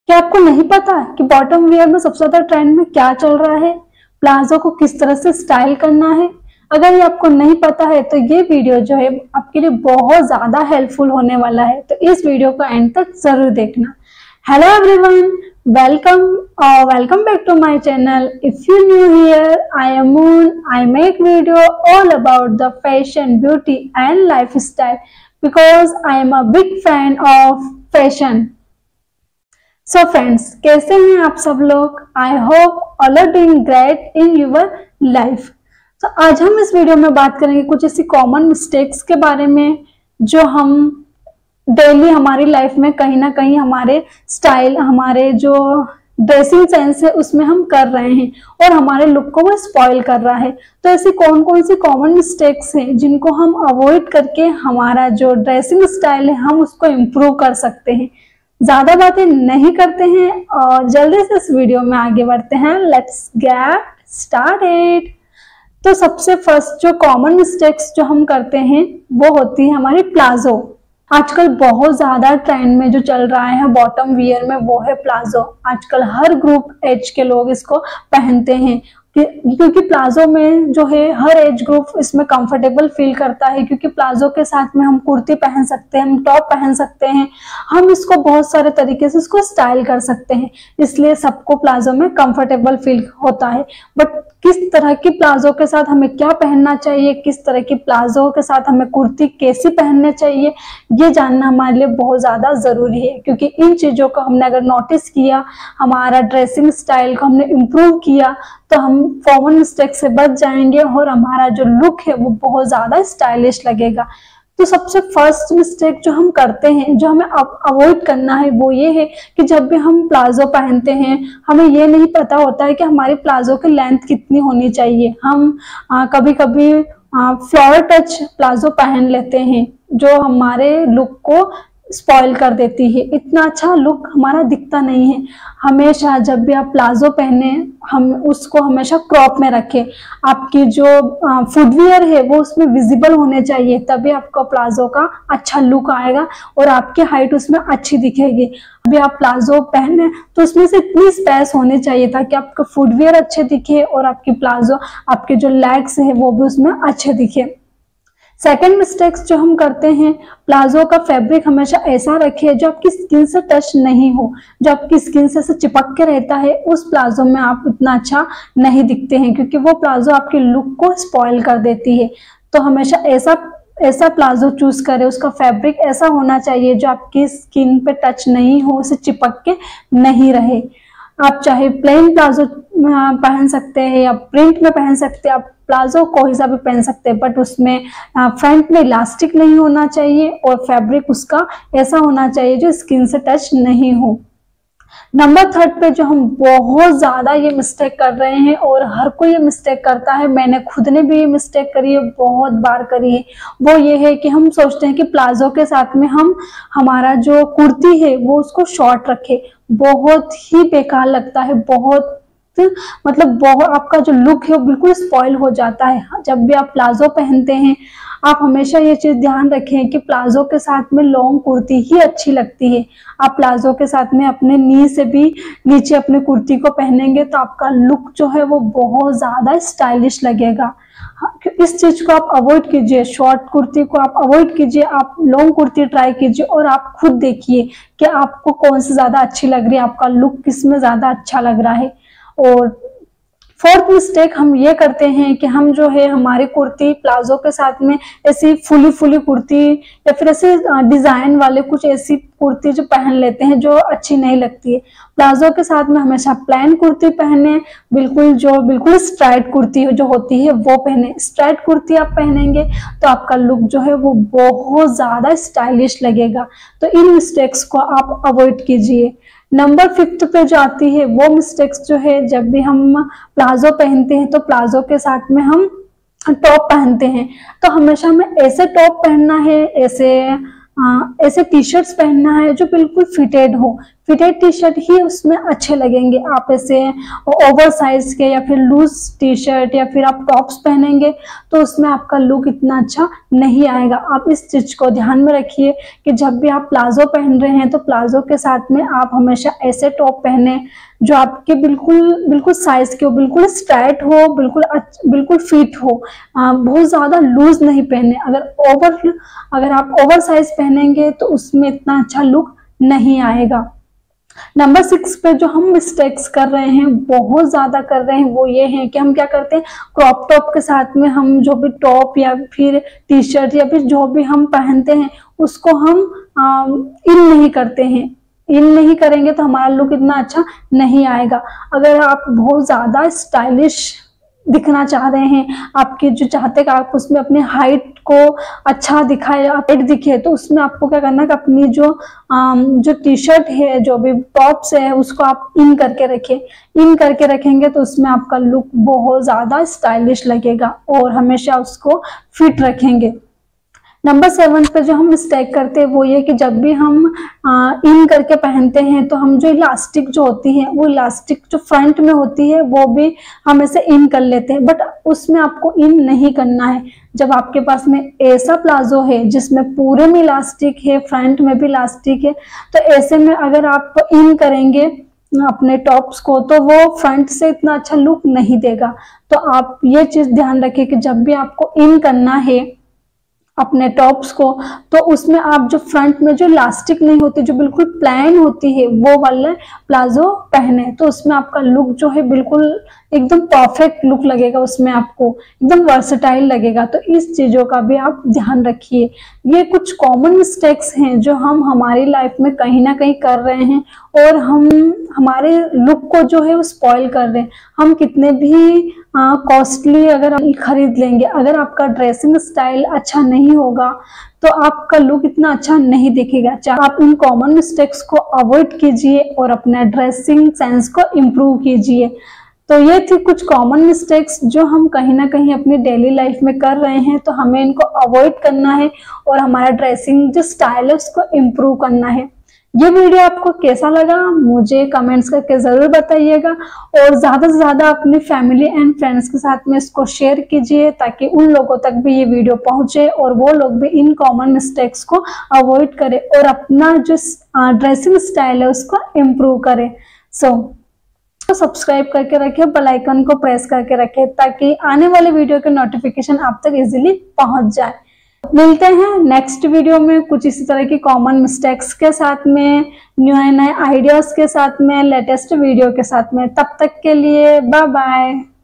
क्या आपको नहीं पता कि बॉटम वेयर में सबसे ज्यादा ट्रेंड में क्या चल रहा है, प्लाजो को किस तरह से स्टाइल करना है? अगर ये आपको नहीं पता है तो ये वीडियो जो है आपके लिए बहुत ज्यादा हेल्पफुल होने वाला है, तो इस वीडियो को एंड तक जरूर देखना। Hello everyone, welcome back to my channel. If you new here, I am Moon. I make video all about the fashion, beauty and lifestyle because I am a big fan of fashion. So friends, कैसे हैं आप सब लोग? I hope all are doing great in your life. तो आज हम इस video में बात करेंगे कुछ ऐसी कॉमन मिस्टेक्स के बारे में जो हम डेली हमारी लाइफ में कहीं ना कहीं हमारे स्टाइल, हमारे जो ड्रेसिंग सेंस है उसमें हम कर रहे हैं और हमारे लुक को वो स्पॉइल कर रहा है। तो ऐसी कौन कौन सी कॉमन मिस्टेक्स हैं जिनको हम अवॉइड करके हमारा जो ड्रेसिंग स्टाइल है हम उसको इम्प्रूव कर सकते हैं। ज्यादा बातें नहीं करते हैं और जल्दी से इस वीडियो में आगे बढ़ते हैं। Let's get started. तो सबसे फर्स्ट जो कॉमन मिस्टेक्स जो हम करते हैं वो होती है हमारी प्लाजो। आजकल बहुत ज्यादा ट्रेंड में जो चल रहा है बॉटम वियर में वो है प्लाजो। आजकल हर ग्रुप एज के लोग इसको पहनते हैं क्योंकि प्लाजो में जो है हर एज ग्रुप इसमें कंफर्टेबल फील करता है, क्योंकि प्लाजो के साथ में हम कुर्ती पहन सकते हैं, हम टॉप पहन सकते हैं, हम इसको बहुत सारे तरीके से इसको स्टाइल कर सकते हैं, इसलिए सबको प्लाजो में कंफर्टेबल फील होता है। बट किस तरह की प्लाजो के साथ हमें क्या पहनना चाहिए, किस तरह की प्लाजो के साथ हमें कुर्ती कैसी पहननी चाहिए, ये जानना हमारे लिए बहुत ज्यादा जरूरी है। क्योंकि इन चीजों को हमने अगर नोटिस किया, हमारा ड्रेसिंग स्टाइल को हमने इम्प्रूव किया, तो हम कॉमन मिस्टेक से बच जाएंगे और हमारा जो लुक है वो बहुत ज्यादा स्टाइलिश लगेगा। तो सबसे फर्स्ट मिस्टेक जो हम करते हैं, जो हमें अवॉइड करना है, वो ये है कि जब भी हम प्लाजो पहनते हैं हमें ये नहीं पता होता है कि हमारी प्लाजो की लेंथ कितनी होनी चाहिए। हम कभी कभी फ्लोर टच प्लाजो पहन लेते हैं जो हमारे लुक को स्पॉइल कर देती है। इतना अच्छा लुक हमारा दिखता नहीं है। हमेशा जब भी आप प्लाजो पहने हम उसको हमेशा क्रॉप में रखें। आपकी जो फुटवियर है वो उसमें विजिबल होने चाहिए, तभी आपको प्लाजो का अच्छा लुक आएगा और आपकी हाइट उसमें अच्छी दिखेगी। अभी आप प्लाजो पहने तो उसमें से इतनी स्पेस होनी चाहिए ताकि आपका फुटवियर अच्छे दिखे और आपकी प्लाजो, आपके जो लेग्स है वो भी उसमें अच्छे दिखे। सेकेंड मिस्टेक्स जो हम करते हैं, प्लाजो का फैब्रिक हमेशा ऐसा रखें जो आपकी स्किन से टच नहीं हो, जो आपकी स्किन से चिपक के रहता है। उस प्लाजो में आप इतना अच्छा नहीं दिखते हैं क्योंकि वो प्लाजो आपके लुक को स्पॉइल कर देती है। तो हमेशा ऐसा प्लाजो चूज करें, उसका फैब्रिक ऐसा होना चाहिए जो आपकी स्किन पे टच नहीं हो, उसे चिपक के नहीं रहे। आप चाहे प्लेन प्लाजो पहन सकते हैं या प्रिंट में पहन सकते हैं, आप प्लाजो कोई सा भी पहन सकते हैं, बट उसमें फ्रंट में इलास्टिक नहीं होना चाहिए और फैब्रिक उसका ऐसा होना चाहिए जो स्किन से टच नहीं हो। नंबर थर्ड पे जो हम बहुत ज्यादा ये मिस्टेक कर रहे हैं और हर कोई ये मिस्टेक करता है, मैंने खुद ने भी ये मिस्टेक करी है, बहुत बार करी है, वो ये है कि हम सोचते हैं कि प्लाजो के साथ में हम हमारा जो कुर्ती है वो उसको शॉर्ट रखे। बहुत ही बेकार लगता है, बहुत आपका जो लुक है वो बिल्कुल स्पॉइल हो जाता है। जब भी आप प्लाजो पहनते हैं आप हमेशा ये चीज ध्यान रखें कि प्लाजो के साथ में लॉन्ग कुर्ती ही अच्छी लगती है। आप प्लाजो के साथ में अपने नी से भी नीचे अपने कुर्ती को पहनेंगे तो आपका लुक जो है वो बहुत ज्यादा स्टाइलिश लगेगा। इस चीज को आप अवॉइड कीजिए, शॉर्ट कुर्ती को आप अवॉइड कीजिए, आप लॉन्ग कुर्ती ट्राई कीजिए और आप खुद देखिए कि आपको कौन सी ज्यादा अच्छी लग रही है, आपका लुक किस में ज्यादा अच्छा लग रहा है। और फोर्थ मिस्टेक हम ये करते हैं कि हम जो है हमारी कुर्ती प्लाजो के साथ में ऐसी फुली कुर्ती या फिर ऐसे डिजाइन वाले कुछ ऐसी कुर्ती जो पहन लेते हैं जो अच्छी नहीं लगती है। प्लाजो के साथ में हमेशा प्लेन कुर्ती पहने, बिल्कुल स्ट्राइट कुर्ती जो होती है वो पहने। स्ट्राइट कुर्ती आप पहनेंगे तो आपका लुक जो है वो बहुत ज्यादा स्टाइलिश लगेगा। तो इन मिस्टेक्स को आप अवॉइड कीजिए। नंबर फिफ्थ पे जो आती है वो मिस्टेक्स जो है, जब भी हम प्लाजो पहनते हैं तो प्लाजो के साथ में हम टॉप पहनते हैं तो हमेशा हमें ऐसे टॉप पहनना है, ऐसे टी शर्ट्स पहनना है जो बिल्कुल फिटेड हो। फिटेड टी शर्ट ही उसमें अच्छे लगेंगे। आप ऐसे ओवर साइज के या फिर लूज टी शर्ट या फिर आप टॉप्स पहनेंगे तो उसमें आपका लुक इतना अच्छा नहीं आएगा। आप इस चीज को ध्यान में रखिए कि जब भी आप प्लाजो पहन रहे हैं तो प्लाजो के साथ में आप हमेशा ऐसे टॉप पहने जो आपके बिल्कुल साइज के हो, बिल्कुल स्ट्राइट हो, बिल्कुल फिट हो। बहुत ज्यादा लूज नहीं पहने। अगर आप ओवर साइज पहनेंगे तो उसमें इतना अच्छा लुक नहीं आएगा। नंबर 6 पे जो हम मिस्टेक्स कर रहे हैं, बहुत ज्यादा कर रहे हैं, वो ये है कि हम क्या करते हैं, क्रॉप टॉप के साथ में हम जो भी टॉप या फिर टी शर्ट या फिर जो भी हम पहनते हैं उसको हम इन नहीं करते हैं। इन नहीं करेंगे तो हमारा लुक इतना अच्छा नहीं आएगा। अगर आप बहुत ज्यादा स्टाइलिश दिखना चाह रहे हैं, आपके जो चाहते हैं कि आप उसमें अपने हाइट को अच्छा दिखाए, हाइट दिखे, तो उसमें आपको क्या करना है कि अपनी जो टी शर्ट है, जो भी टॉप्स है, उसको आप इन करके रखें। इन करके रखेंगे तो उसमें आपका लुक बहुत ज्यादा स्टाइलिश लगेगा और हमेशा उसको फिट रखेंगे। नंबर 7 पे जो हम मिस्टेक करते हैं वो ये कि जब भी हम इन करके पहनते हैं तो हम जो इलास्टिक जो होती है, वो इलास्टिक जो फ्रंट में होती है वो भी हम ऐसे इन कर लेते हैं, बट उसमें आपको इन नहीं करना है। जब आपके पास में ऐसा प्लाजो है जिसमें पूरे में इलास्टिक है, फ्रंट में भी इलास्टिक है, तो ऐसे में अगर आप इन करेंगे अपने टॉप्स को तो वो फ्रंट से इतना अच्छा लुक नहीं देगा। तो आप ये चीज ध्यान रखिए कि जब भी आपको इन करना है अपने टॉप्स को तो उसमें आप जो फ्रंट में जो इलास्टिक नहीं होती, जो बिल्कुल प्लेन होती है, वो वाला प्लाजो पहने, तो उसमें आपका लुक जो है बिल्कुल एकदम परफेक्ट लुक लगेगा, उसमें आपको एकदम वर्सेटाइल लगेगा। तो इस चीजों का भी आप ध्यान रखिए। ये कुछ कॉमन मिस्टेक्स हैं जो हम हमारी लाइफ में कहीं ना कहीं कर रहे हैं और हम हमारे लुक को जो है वो स्पॉइल कर रहे हैं। हम कितने भी कॉस्टली अगर हम खरीद लेंगे, अगर आपका ड्रेसिंग स्टाइल अच्छा नहीं होगा तो आपका लुक इतना अच्छा नहीं दिखेगा। आप इन कॉमन मिस्टेक्स को अवॉइड कीजिए और अपना ड्रेसिंग सेंस को इम्प्रूव कीजिए। तो ये थी कुछ कॉमन मिस्टेक्स जो हम कहीं ना कहीं अपनी डेली लाइफ में कर रहे हैं, तो हमें इनको अवॉइड करना है और हमारा ड्रेसिंग जो स्टाइल है उसको इम्प्रूव करना है। ये वीडियो आपको कैसा लगा मुझे कमेंट्स करके जरूर बताइएगा और ज्यादा से ज्यादा अपनी फैमिली एंड फ्रेंड्स के साथ में इसको शेयर कीजिए ताकि उन लोगों तक भी ये वीडियो पहुंचे और वो लोग भी इन कॉमन मिस्टेक्स को अवॉइड करें और अपना जो ड्रेसिंग स्टाइल है उसको इम्प्रूव करें। सब्सक्राइब करके रखें, बेल आइकन को प्रेस करके रखें ताकि आने वाले वीडियो के नोटिफिकेशन आप तक इजीली पहुंच जाए। मिलते हैं नेक्स्ट वीडियो में कुछ इसी तरह की कॉमन मिस्टेक्स के साथ में, नए आइडियाज के साथ में, लेटेस्ट वीडियो के साथ में। तब तक के लिए बाय बाय।